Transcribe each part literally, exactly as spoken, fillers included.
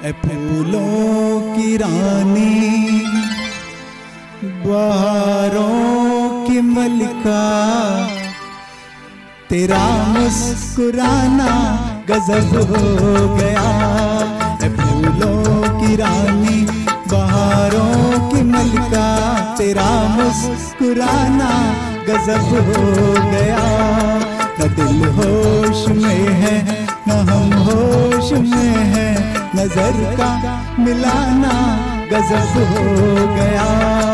ए फूलों की रानी, बहारों की मलिका, तेरा मुस्कुराना गजब हो गया। ए फूलों की रानी, बहारों की मलिका, तेरा मुस्कुराना गजब हो गया। न दिल होश में है न हम होश में है, नजर का मिलाना गजब हो गया।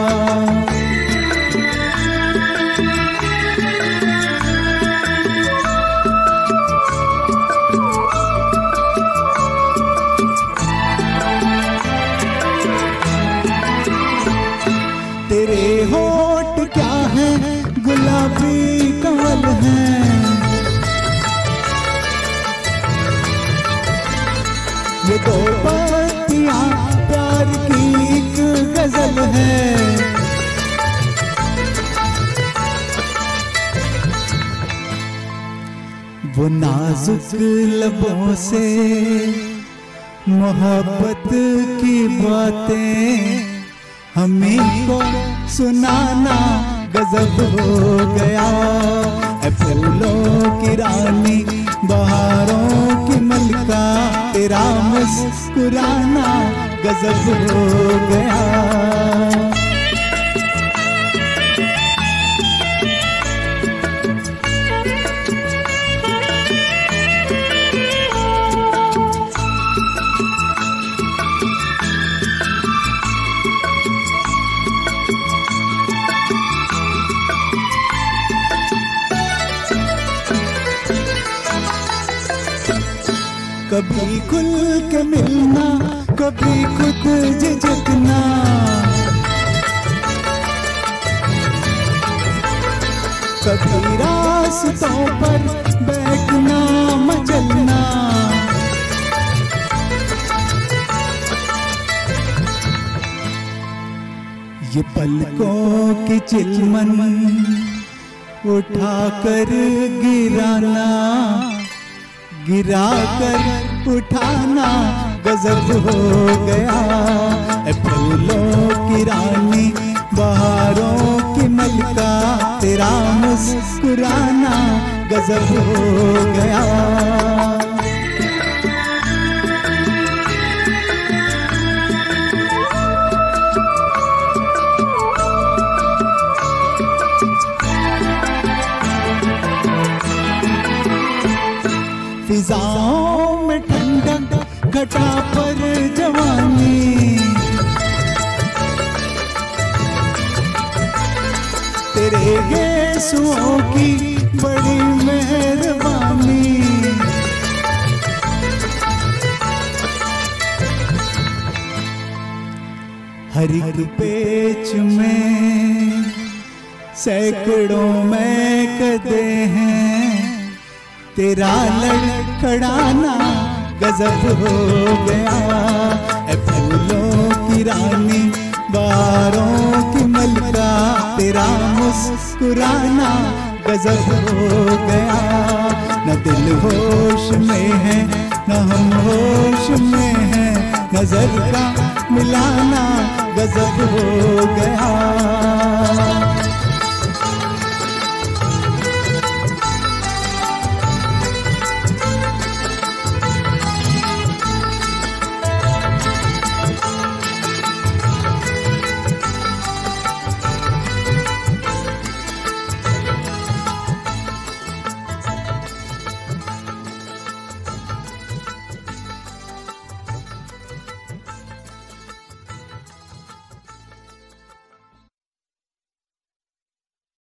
तेरे होठ क्या है, गुलाबी कमल है, ये दो पत्तियां प्यार की एक गजल है। वो नाजुक लबों से मोहब्बत की बातें हमें को सुनाना गजब हो गया। ए फूलों की रानी, बहारों की मलिका, तेरा मुस्कुराना गजब हो गया। कभी खुल के मिलना, कभी खुद झिझकना, कभी रास्तों पर बैठना मचलना। ये पलकों की चिलमन उठा कर गिराना, गिरा कर उठाना गजब हो गया। ए फूलों की रानी, बहारों की मलिका, तेरा मुस्कुराना गजब हो गया। फिजाओं में ठंडक, घटा पर जवानी, तेरे गेसुओं की बड़ी मेहरबानी। हर एक पेच में सैकड़ों में कदे हैं, तेरा लड़खड़ाना गजब हो गया। ए फूलों की रानी, बहारों की मलिका, तेरा मुस्कुराना गजब हो गया। न दिल होश में है न हम होश में है, नजर का मिलाना गजब हो गया।